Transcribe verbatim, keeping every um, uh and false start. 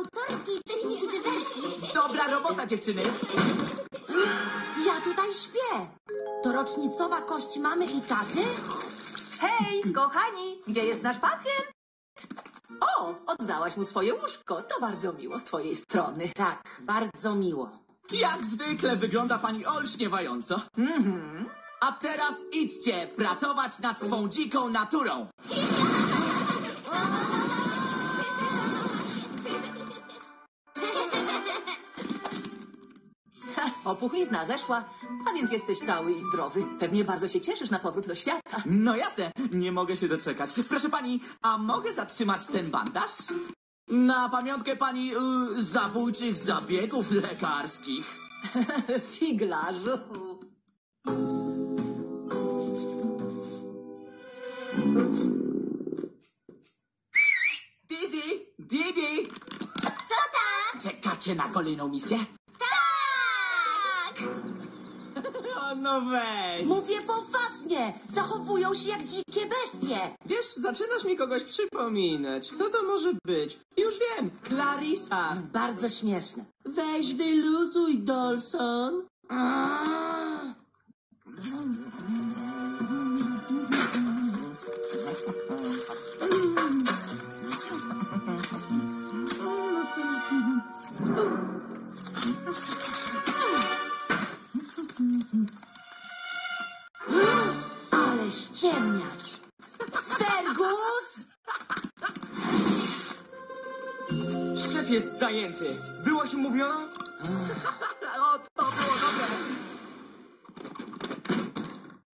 autorskiej techniki dywersji. Dobra robota, dziewczyny. Ja tutaj śpię. To rocznicowa kość mamy i taty? Hej, kochani, gdzie jest nasz pacjent? O, oddałaś mu swoje łóżko. To bardzo miło z twojej strony. Tak, bardzo miło. Jak zwykle wygląda pani olśniewająco. Mhm. A teraz idźcie pracować nad swą dziką naturą. Opuchlizna zeszła, a więc jesteś cały i zdrowy. Pewnie bardzo się cieszysz na powrót do świata. No jasne, nie mogę się doczekać. Proszę pani, a mogę zatrzymać ten bandaż? Na pamiątkę pani y, zabójczych zabiegów lekarskich. Figlarzu. Dizzy, Didi, Co tam? czekacie na kolejną misję? Tak! O, no weź. Mówię poważnie. Zachowują się jak dzikie bestie. Wiesz, zaczynasz mi kogoś przypominać. Co to może być? Już wiem, Clarissa. Bardzo śmieszne. Weź wyluzuj, Dolson. Ale ściemniać. Fergus! Szef jest zajęty. Było się mówiono?